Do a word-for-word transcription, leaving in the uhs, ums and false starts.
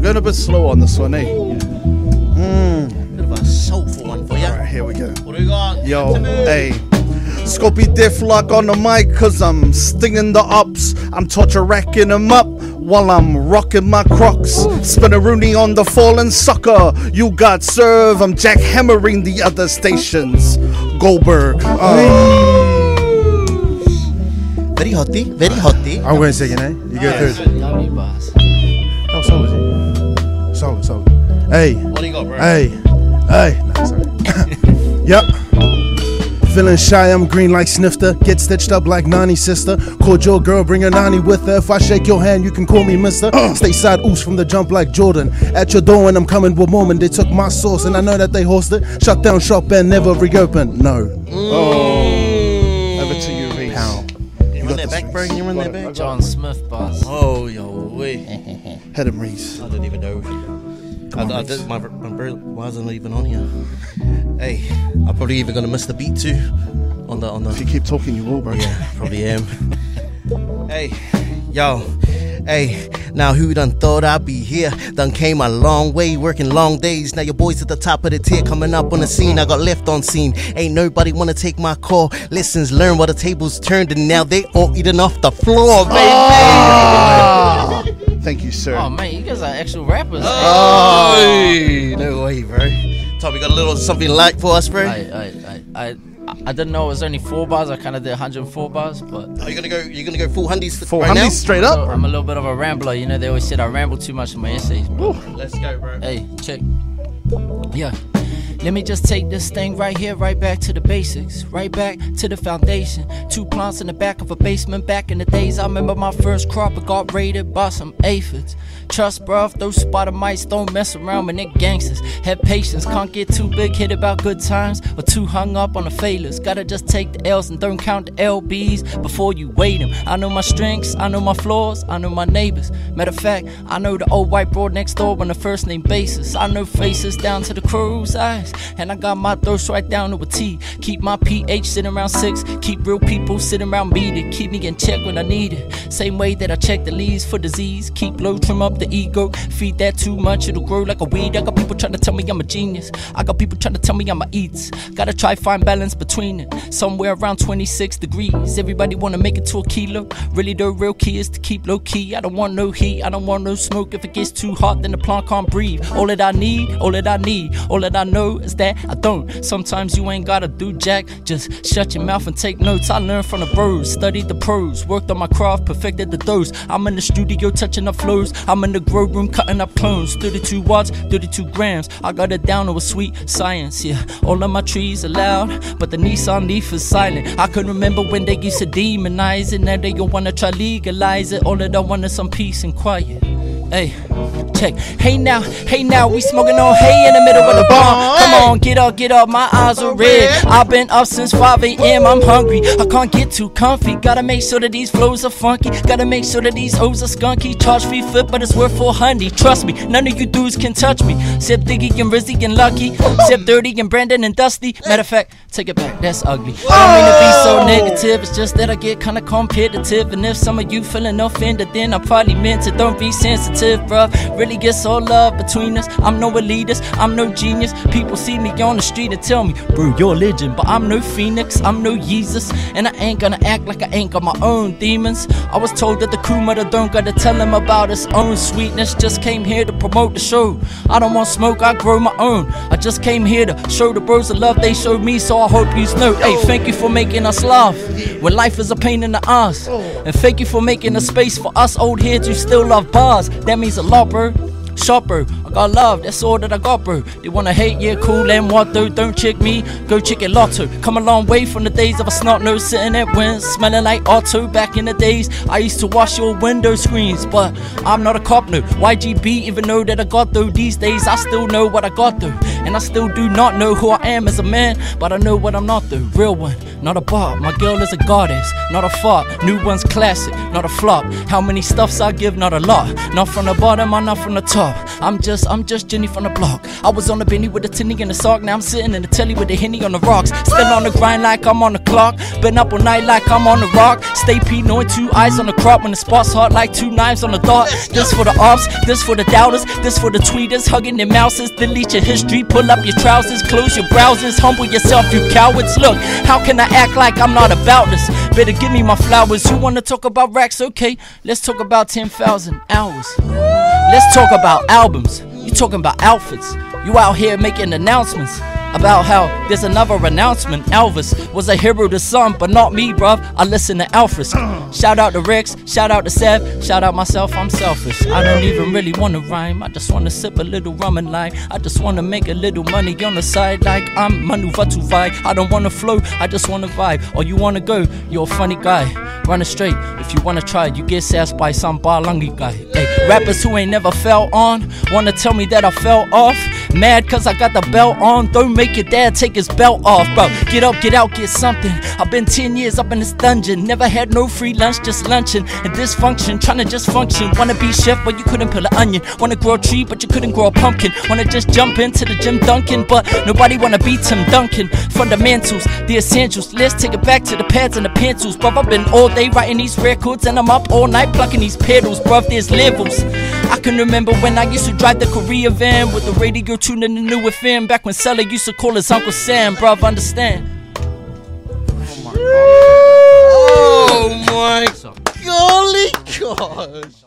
going a bit slow on this one, eh? Mm. Bit of a soulful one for you. Alright, here we go. What do we got? Yo, hey. Scopey Diff Lock on the mic, cause I'm stinging the ups. I'm torture racking them up while I'm rocking my crocs. Spin a Rooney on the fallen sucker. You got serve, I'm jackhammering the other stations. Goldberg. Uh. Very hotty, very hotty. I'm going second, eh? You go Yes. third. Lovely boss. Oh, solid, eh? Solid, solid. Hey. What do you got, bro? Hey. Hey. Nah, sorry. Yep. Feeling shy, I'm green like Snifter. Get stitched up like Nani's sister. Called your girl, bring her Nani with her. If I shake your hand, you can call me mister. Stateside ooze from the jump like Jordan. At your door when I'm coming with Mormon. They took my sauce and I know that they host it. Shut down shop and never reopen. No. Oh. Over to you, Reese. Pow. You run that back, bro? You run that back? John Smith boss. Oh, yo, wait. Head him, Reese. I don't even know. I, on, I Reese. did, my, my bird wasn't even on here. Hey, I'm probably even gonna miss the beat too. On the on the. If you keep talking, you will, bro. Yeah, probably am. Hey, yo, hey. Now who done thought I'd be here? Done came a long way, working long days. Now your boys at the top of the tier coming up on the scene. I got left on scene. Ain't nobody wanna take my call. Lessons learned while the tables turned, and now they all eating off the floor, baby. Ah! Thank you, sir. Oh man, you guys are actual rappers. Oh, hey, no way, bro. Tommy got a little something light for us, bro. I, I, I, I, I didn't know it was only four bars. I kind of did one hundred four bars, but Are you gonna go? You gonna go full hundies Full right now? hundies straight so up. I'm a little bit of a rambler. You know, they always said I ramble too much in my essays. But Let's go, bro. hey, check. Yeah. Let me just take this thing right here, right back to the basics, right back to the foundation. Two plants in the back of a basement. Back in the days, I remember my first crop. It got raided by some aphids. Trust, bruv, those spider mites don't mess around with nigga gangsters. Have patience, can't get too big, hit about good times, or too hung up on the failures. Gotta just take the L's and don't count the L Bs before you weigh them. I know my strengths, I know my flaws, I know my neighbors. Matter of fact, I know the old white broad next door on the first name basis. I know faces down to the crow's eyes, and I got my thirst right down to a T. Keep my pH sitting around six, keep real people sitting around me to keep me in check when I need it. Same way that I check the leaves for disease, keep low, trim up the ego. Feed that too much, it'll grow like a weed. I got people trying to tell me I'm a genius, I got people trying to tell me I'm a eats. Gotta try find balance between it, somewhere around twenty-six degrees. Everybody wanna make it to a kilo, really the real key is to keep low key. I don't want no heat, I don't want no smoke. If it gets too hot then the plant can't breathe. All that I need, all that I need, all that I know is that I don't. Sometimes you ain't gotta do jack, just shut your mouth and take notes. I learned from the bros, studied the pros, worked on my craft, perfected the dose. I'm in the studio touching up flows, I'm in the grow room cutting up clones. Thirty-two watts, thirty-two grams, I got it down to a sweet science. Yeah, all of my trees are loud, but the Nissan Leaf is silent. I can remember when they used to demonize it, now they don't wanna try legalize it. All that I want is some peace and quiet. Hey, check. Hey now, hey now, we smoking on hay in the middle of the bar. Come on, get up, get up, my eyes are red. I've been up since five A M, I'm hungry, I can't get too comfy. Gotta make sure that these flows are funky, gotta make sure that these O's are skunky. Charge free flip, but it's worth four hundred. Trust me, none of you dudes can touch me. Sip Diggy and Rizzy and Lucky, Sip Dirty and Brandon and Dusty. Matter of fact, take it back, that's ugly. I don't mean to be so negative, it's just that I get kinda competitive. And if some of you feeling offended, then I probably meant it. Don't be sensitive, bruh, really gets all love between us. I'm no elitist, I'm no genius. People see me on the street and tell me, bro, you're a legend, but I'm no Phoenix, I'm no Jesus. And I ain't gonna act like I ain't got my own demons. I was told that the crew mother don't gotta tell him about his own sweetness. Just came here to promote the show. I don't want smoke, I grow my own. I just came here to show the bros the love they showed me, so I hope you know. Hey, thank you for making us laugh when life is a pain in the ass. And thank you for making a space for us old heads who still love bars. That means a lot, bro. Sharp, bro. I got love, that's all that I got, bro. They wanna hate, yeah, cool, and what though? Don't check me, go check it Lotto. Come a long way from the days of a snot nose sitting at winds, smelling like Otto. Back in the days, I used to wash your window screens, but I'm not a cop, no. Y G B, even though that I got though. These days, I still know what I got though. And I still do not know who I am as a man, but I know what I'm not, the real one. Not a bop, my girl is a goddess. Not a fart, new one's classic, not a flop. How many stuffs I give, not a lot. Not from the bottom, I'm not from the top. I'm just, I'm just Jenny from the block. I was on the Benny with the tinny and the sock. Now I'm sitting in the telly with the Henny on the rocks. Still on the grind like I'm on the clock. Been up all night like I'm on the rock. Stay Pinoy, two eyes on the crop. When the spot's hot like two knives on the dot. This for the ops, this for the doubters. This for the tweeters, hugging their mouses. Delete your history, pull up your trousers. Close your browsers, humble yourself, you cowards. Look, how can I act like I'm not about this? Better give me my flowers. You wanna talk about racks? Okay, let's talk about ten thousand hours. Let's talk about albums. You talking about outfits. You out here making announcements about how there's another announcement. Elvis was a hero to some, but not me, bruv. I listen to Alphas. Shout out to Rex, shout out to Seb, shout out myself, I'm selfish. I don't even really wanna rhyme, I just wanna sip a little rum and lime. I just wanna make a little money on the side like I'm Manu Vatuvai. I don't wanna flow, I just wanna vibe. Or you wanna go, you're a funny guy. Run it straight, if you wanna try, you get sassed by some Balangi guy. Hey, rappers who ain't never fell on, wanna tell me that I fell off. Mad cause I got the belt on, don't make your dad take his belt off, bro. Get up, get out, get something. I've been ten years up in this dungeon, never had no free lunch, just lunching. And dysfunction, trying to just function. Wanna be chef but you couldn't peel an onion. Wanna grow a tree but you couldn't grow a pumpkin. Wanna just jump into the gym dunking, but nobody wanna be Tim Duncan. Fundamentals, the essentials, let's take it back to the pads and the pencils. Bruv, I've been all day writing these records and I'm up all night plucking these pedals. Bruv, there's levels. I can remember when I used to drive the Korea van with the radio tuning the new F M. Back when Sella used to call us Uncle Sam, bruv, understand. Oh my, oh my golly gosh.